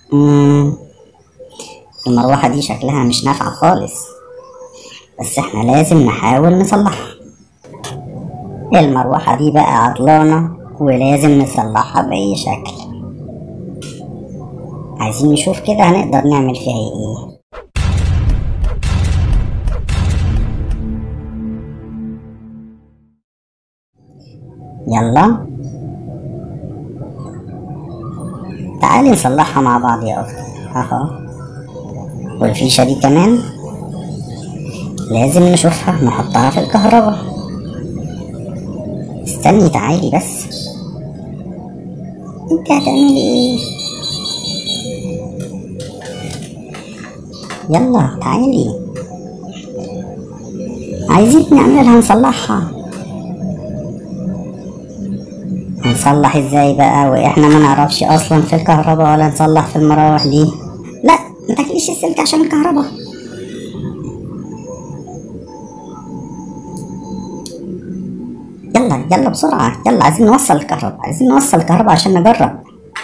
مم. المروحة دي شكلها مش نافعة خالص، بس احنا لازم نحاول نصلحها. المروحة دي بقى عطلانة ولازم نصلحها بأي شكل. عايزين نشوف كده هنقدر نعمل فيها ايه. يلا تعالي نصلحها مع بعض يا اختي. اهو، والفيشة دي كمان لازم نشوفها نحطها في الكهرباء. استني تعالي بس، انت هتعملي ايه؟ يلا تعالي، عايزين نعملها نصلحها. هنصلح ازاي بقى واحنا ما نعرفش اصلا في الكهرباء ولا نصلح في المراوح دي؟ لا، ما تاكليش السلك عشان الكهرباء. يلا يلا بسرعة، يلا عايزين نوصل الكهرباء، عايزين نوصل الكهرباء عشان نجرب.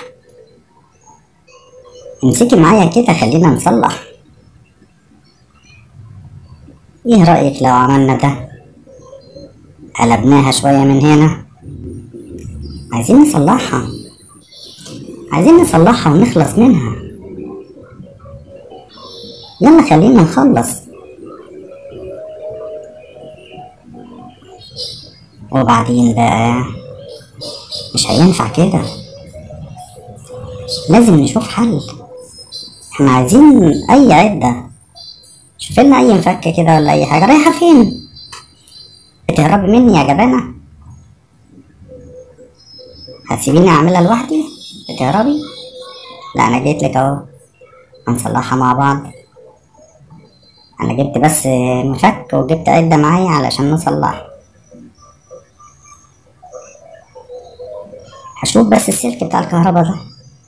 امسكي معايا كده خلينا نصلح. ايه رأيك لو عملنا ده؟ قلبناها شوية من هنا. عايزين نصلحها، عايزين نصلحها ونخلص منها. يلا خلينا نخلص. وبعدين بقى مش هينفع كده، لازم نشوف حل. احنا عايزين اي عدة، شوف لنا اي مفك كده ولا اي حاجة. رايحة فين؟ بتهربي مني يا جبانة؟ هتسيبيني اعملها لوحدي؟ بتهربي؟ لا انا جيتلك اهو، هنصلحها مع بعض. انا جبت بس مفك وجبت عدة معايا علشان نصلحها. هشوف بس السلك بتاع الكهرباء ده.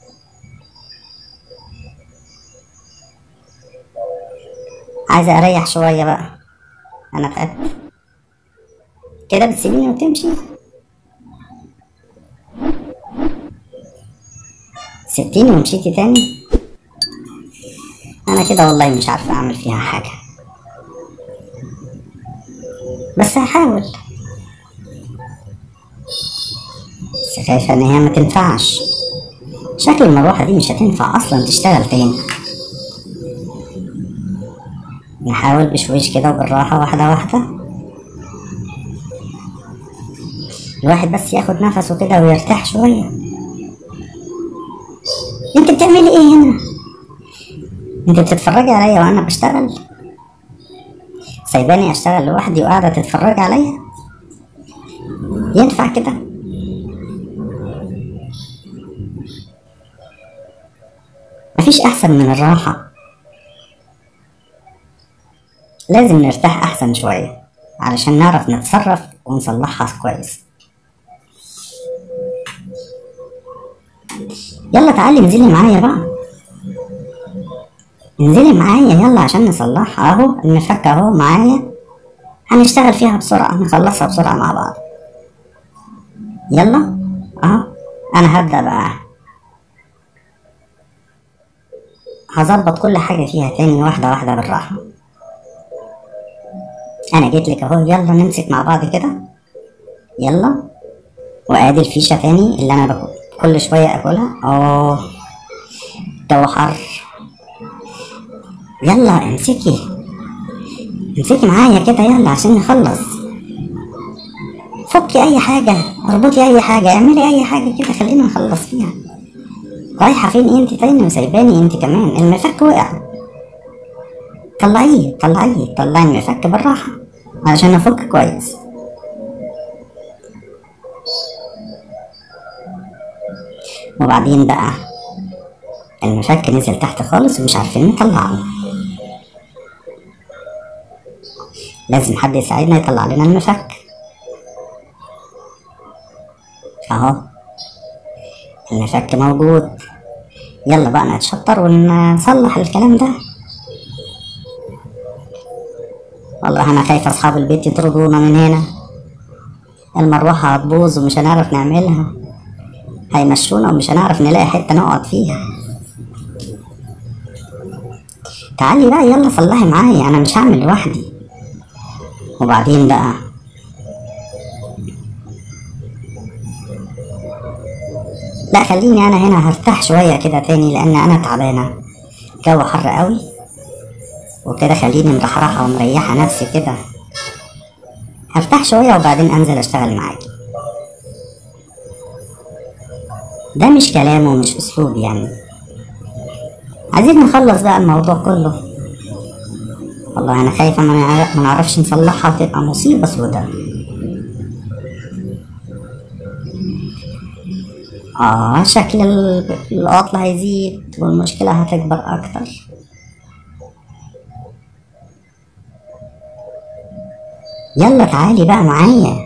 عايزة اريح شوية بقى، انا تعبت. كده بتسيبيني وتمشي؟ سبتيني ومشيتي تاني؟ انا كده والله مش عارفة اعمل فيها حاجة، بس هحاول. بس خايفة ان هي ما تنفعش، شكل المروحة دي مش هتنفع اصلا تشتغل تاني. نحاول بشويش كده وبالراحة، واحدة واحدة. الواحد بس ياخد نفسه كده ويرتاح شوية. انت بتعملي ايه هنا؟ انت بتتفرجي عليا وانا بشتغل؟ سايباني اشتغل لوحدي وقاعدة تتفرجي عليا؟ ينفع كده؟ مفيش احسن من الراحة، لازم نرتاح احسن شوية علشان نعرف نتصرف ونصلحها كويس. يلا تعالي انزلي معايا بقى، انزلي معايا يلا عشان نصلحها. اهو المفك اهو معايا، هنشتغل فيها بسرعة، نخلصها بسرعة مع بعض. يلا اهو، انا هبدأ بقى، هظبط كل حاجة فيها تاني واحدة واحدة بالراحة. انا جيتلك اهو، يلا نمسك مع بعض كده. يلا، وادي الفيشة تاني اللي انا كل شوية اكلها. اوه جو حر. يلا امسكي، امسكي معايا كده يلا عشان نخلص. فكي اي حاجة، اربطي اي حاجة، اعملي اي حاجة كده، خلينا نخلص فيها. رايحة فين انت تاني وسايباني انت كمان؟ المفك وقع. طلعيه طلعيه، طلعي المفك بالراحة علشان نفك كويس. وبعدين بقى المفك نزل تحت خالص ومش عارفين نطلعه، لازم حد يساعدنا يطلع لنا المفك. اهو المفك موجود، يلا بقى نتشطر ونصلح الكلام ده. والله انا خايفة اصحاب البيت يطردونا من هنا، المروحة هتبوظ ومش هنعرف نعملها، هيمشونا ومش هنعرف نلاقي حتة نقعد فيها. تعالي بقى يلا صلحي معايا، انا مش هعمل لوحدي. وبعدين بقى لا خليني انا هنا هرتاح شوية كده تاني، لان انا تعبانة، الجو حر قوي وكده. خليني مرحرحة ومريحة نفسي كده، هرتاح شوية وبعدين انزل اشتغل معاكي. ده مش كلام ومش اسلوب يعني. عايزين نخلص بقى الموضوع كله. والله انا خايفة ما نعرفش نصلحها وتبقى مصيبة سودا. شكل العطل هيزيد والمشكلة هتكبر اكتر. يلا تعالي بقى معايا،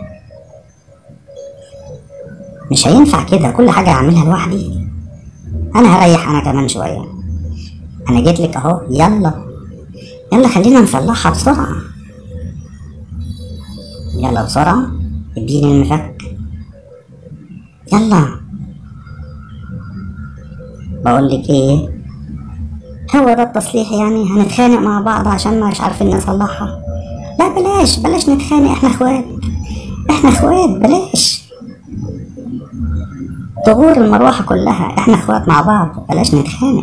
مش هينفع كده كل حاجة اعملها لوحدي. انا هريح انا كمان شوية، انا جيتلك اهو. يلا يلا خلينا نصلحها بسرعة. يلا بسرعة اديني المفك. يلا بقولك ايه، هو ده التصليح يعني؟ هنتخانق مع بعض عشان مش عارفين نصلحها؟ لا بلاش بلاش نتخانق، احنا اخوات، احنا اخوات، بلاش تغور المروحة كلها، احنا اخوات مع بعض، بلاش نتخانق.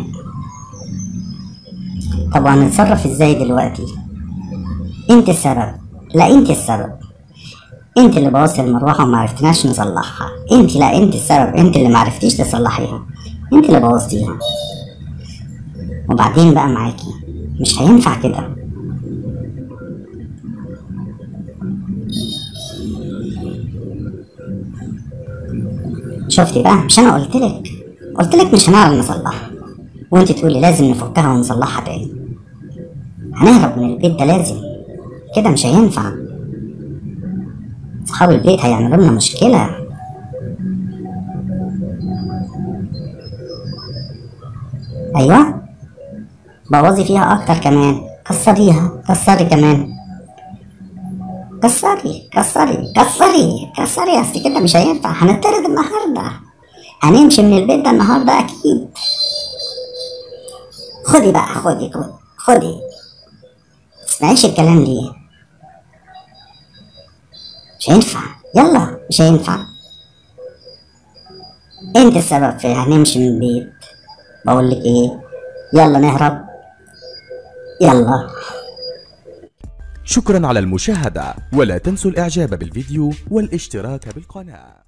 طب هنتصرف ازاي دلوقتي؟ انت السبب، لا انت السبب، انت اللي بوظتي المروحة وما عرفتناش نصلحها. انت، لا انت السبب، انت اللي ما عرفتيش تصلحيها، انت اللي بوظتيها. وبعدين بقى معاكي مش هينفع كده. شفتي بقى؟ مش انا قلتلك مش هنعرف نصلحها، وانت تقولي لازم نفكها ونصلحها تاني. هنهرب من البيت ده لازم، كده مش هينفع. اصحاب البيت هيعملوا لنا مشكلة. ايوه بوظي فيها اكتر كمان، كسريها، كسري كمان، كسري كسري كسري كسري. اصل كده مش هينفع، هنطرد النهارده، هنمشي من البيت ده النهارده اكيد. خدي بقى، خدي متسمعيش الكلام ليه؟ مش هينفع، يلا مش هينفع، انت السبب في هنمشي من البيت. بقولك ايه، يلا نهرب، يلا. شكرا على المشاهدة، ولا تنسوا الاعجاب بالفيديو والاشتراك بالقناة.